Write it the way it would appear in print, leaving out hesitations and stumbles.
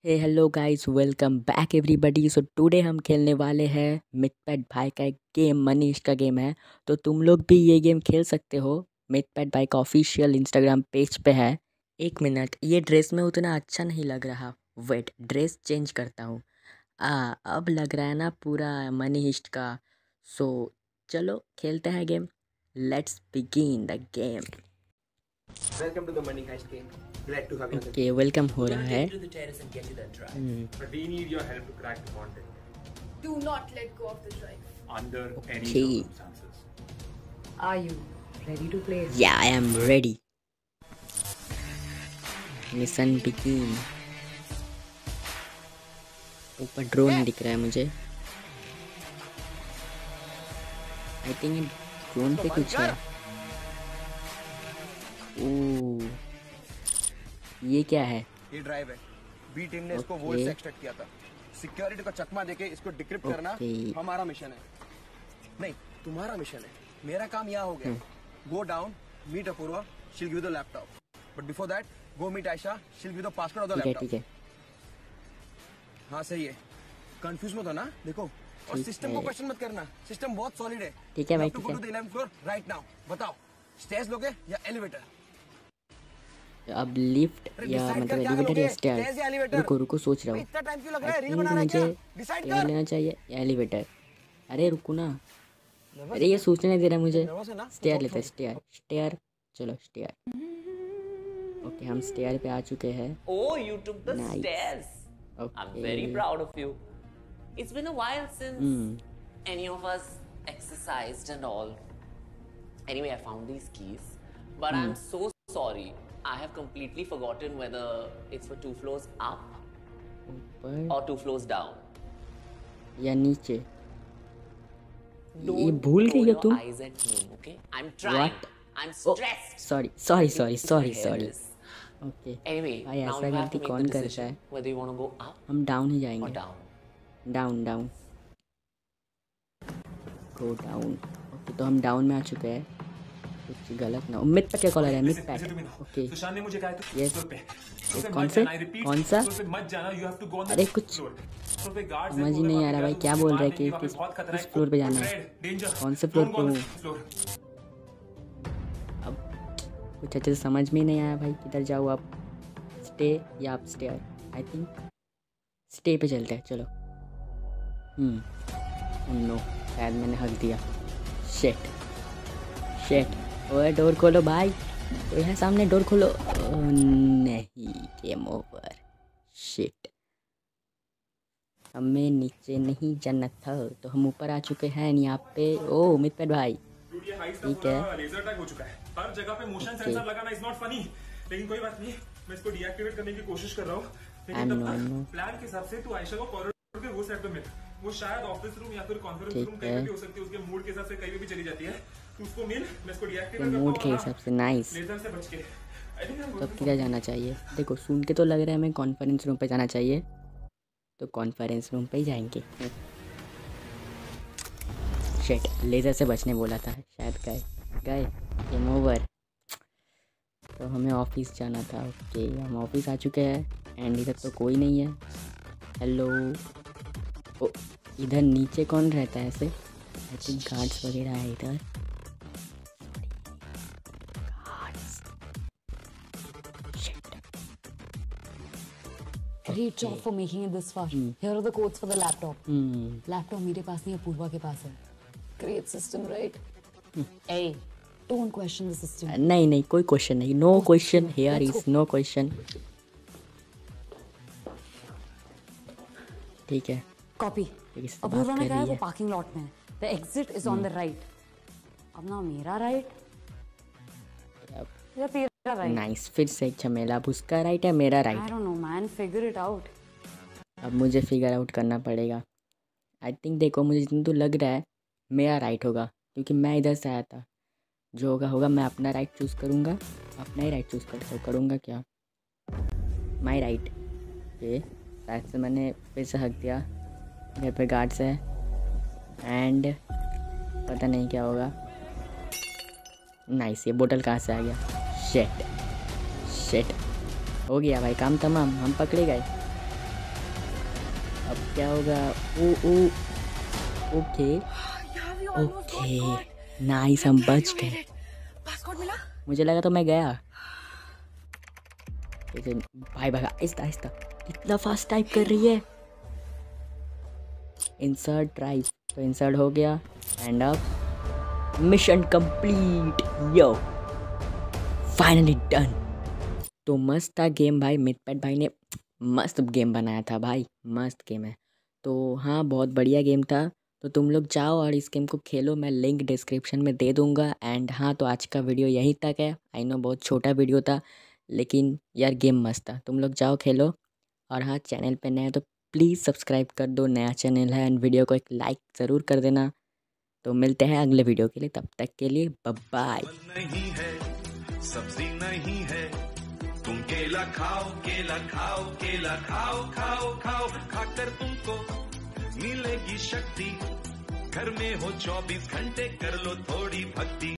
हे hello guys, welcome back everybody. So today हम खेलने वाले हैं मिथपैट भाई का एक गेम, मनीष का गेम है। तो तुम लोग भी ये गेम खेल सकते हो। मिथपैट भाई का ऑफिशियल इंस्टाग्राम पेज पे है। एक मिनट, ये ड्रेस में उतना अच्छा नहीं लग रहा। वेट, ड्रेस चेंज करता हूँ। अब लग रहा है ना पूरा मनीष का। सो चलो खेलते हैं game. Let's begin the game. Welcome to the Money Heist game. Glad to have you on the okay, team. Welcome हो We're रहा gonna है। take through the terrace and get to that drive. But we need your help to crack the content Do not let go of the drive. under any Okay. circumstances. Are you ready to play? Yeah, I am ready. Mission begin. ऊपर drone दिख रहा है मुझे। I think drone पे कुछ है। ओह, ये क्या है? ये ड्राइव है। बी टीम ने इसको Okay. वोल्ट से एक्सट्रैक्ट किया था। सिक्योरिटी का चकमा देके इसको डिक्रिप्ट करना Okay. हमारा मिशन है। नहीं, तुम्हारा मिशन है। मेरा काम यहाँ हो गया। Go down, meet Apoorva, she'll give the laptop. But before that, go meet Ayesha, she'll give the password of the ठीक है लैपटॉप। ठीक है हाँ सही है। कंफ्यूज मत हो ना, देखो। और ठीक सिस्टम है। को क्वेश्चन मत करना। सिस्टम बहुत सॉलिड है। ठीक है भाई, टू ठीक गो है। To the 11th floor right now. बताओ, स्टेयर्स लोगे या एलिवेटर? अब लिफ्ट अरे या decide मतलब कर क्या एलिवेटर या करोगे? स्टेयर? stairs या elevator? रुको रुको, सोच रहा हूँ। इतना टाइम क्यों लग रहा आई है? रील थिंक बना रहा है मुझे क्या? डिसाइड स्टेयर कर। लेना चाहिए या एलिवेटर। अरे रुको ना, अरे ये सोचने दे रहा है मुझे। नर्वस है ना? स्टेयर लेते हैं, स्टेयर स्टेयर। चलो स्टेयर। ओके, हम स्टेयर पे आ चुके हैं। Oh, you took the Nice. stairs. I'm very Okay. proud of you. It's been a while since any of us exercised and all. Anyway, I found these keys, but I'm so sorry. I have completely forgotten whether it's for 2 floors up ऊपर or 2 floors down. या नीचे। ये Don't भूल roll गई हो your तुम? eyes at me, okay? I'm trying. What? I'm stressed. Sorry sorry sorry sorry It's sorry. hairless. Okay Anyway, भाई, now ऐसा you have गलती to make कौन the करता decision है? whether you want to go up हम down ही or जाएंगे। down. Down down, go down. Okay, तो हम डाउन में आ चुके हैं। कुछ गलत ना हो। मिड पैट क्या कॉलर है? मिड पैट। ओके, सुशांत ने मुझे कहा है तो Yes. फ्लोर पे। ये फ्लोर पे कौन मत से? जाना, I repeat, कौन सा? फ्लोर पे मत जाना, you have to go on the अरे fifth कुछ floor. फ्लोर पे guards समझ हैं, ही नहीं आ रहा भाई, क्या बोल रहा है कि वहाँ पे किस बहुत खतरा है। फ्लोर पे जाना है? Red, danger. कौन से फ्लोर Don't पे go on हूँ? the fifth floor. अब कुछ अच्छे से समझ में ही नहीं आया भाई, किधर जाऊँ अब? स्टे या up stair? I think stay पे चलते हैं, चलो। नो, शायद मैंने हक दिया। शेट शेट। ओए डोर खोलो भाई, कोई है सामने, डोर खोलो। नहीं, गेम ओवर। शिट, हमें नीचे नहीं जाना था, तो हम ऊपर आ चुके हैं यहाँ पे। ओ मिथपैट भाई, Dude, ये heist का ठीक है। पूरा laser tag हो चुका है। हर जगह पे मोशन Okay. सेंसर लगाना is not funny. लेकिन कोई बात नहीं, मैं इसको डीएक्टिवेट करने की कोशिश कर रहा हूँ। I लेकिन तब know. तक प्लान के हिसाब से तू आयशा को कॉरिडोर के वो साइड पे मिल। वो शायद ऑफिस रूम या फिर कॉन्फ्रेंस ठीक रूम कहीं है। पे भी हो सकती है। उसके मूड के हिसाब से कहीं पे भी चली जाती है। तू उसको मिल, मैं इसको तो डीएक्टिवेट करता मूड के हूँ हिसाब से नाइस। लेजर से बच के। I think I'm तो going अब to किधर जाना चाहिए? देखो, सुन के तो लग रहा है हमें कॉन्फ्रेंस रूम पे जाना चाहिए, तो कॉन्फ्रेंस रूम पे ही जाएंगे। शेट, लेज़र से बचने बोला था, शायद गए गए। Game over. तो हमें ऑफिस जाना था। ओके, हम ऑफिस आ चुके हैं एंड इधर तो कोई नहीं है। हेलो। ओ, इधर नीचे कौन रहता है ऐसे? आई थिंक गार्ड्स वगैरह है इधर। Great job for making it this far. Here are the codes for the laptop. Laptop मेरे पास नहीं है, पूर्वा के पास है. Great system, right? Hey, don't question the system. नहीं नहीं, कोई क्वेश्चन नहीं। No question here Let's is no question. ठीक है, Copy. किसी से अपूर्वा बात ने कर कहा है रही वो है। पार्किंग लॉट में है. The exit is on the right. अब ना मेरा right या तेरा right? नाइस, फिर से एक झमेला। अब उसका राइट है, मेरा I right. don't know, man. Figure it out. अब मुझे फिगर आउट करना पड़ेगा। आई थिंक देखो, मुझे जितना तो लग रहा है मेरा राइट होगा, क्योंकि मैं इधर से आया था। जो होगा होगा, मैं अपना राइट चूज़ करूँगा, अपना ही राइट चूज़ करूँगा क्या? My right. ये शायद से मैंने फिर से हक दिया। घर पे गार्ड्स है एंड पता नहीं क्या होगा। नाइस, ये बोतल कहाँ से आ गया? शेट शेट, हो गया भाई, काम तमाम, हम पकड़े गए। अब क्या होगा? ओके नाइस, हम बच गए। मुझे लगा तो मैं गया। भाई भागा, आहिस्ता आहिस्ता, इतना फास्ट टाइप कर रही है। इंसर्ट ड्राइव, तो इंसर्ट हो गया। एंड अब mission complete, yo finally done. तो मस्त था गेम भाई, मिटपैट भाई ने मस्त गेम बनाया था भाई, मस्त गेम है। तो हाँ, बहुत बढ़िया गेम था। तो तुम लोग जाओ और इस गेम को खेलो, मैं लिंक डिस्क्रिप्शन में दे दूँगा। एंड हाँ, तो आज का वीडियो यहीं तक है। आई नो बहुत छोटा वीडियो था, लेकिन यार गेम मस्त था। तुम लोग जाओ खेलो। और हाँ, चैनल पे नए तो प्लीज़ सब्सक्राइब कर दो, नया चैनल है। एंड वीडियो को एक लाइक ज़रूर कर देना। तो मिलते हैं अगले वीडियो के लिए, तब तक के लिए बाय बाय। नहीं है सब्जी नहीं है, तुम केला खाओ केला खाओ केला खाओ खाओ खाओ, खाकर तुमको मिलेगी शक्ति। घर में हो 24 घंटे, कर लो थोड़ी भक्ति।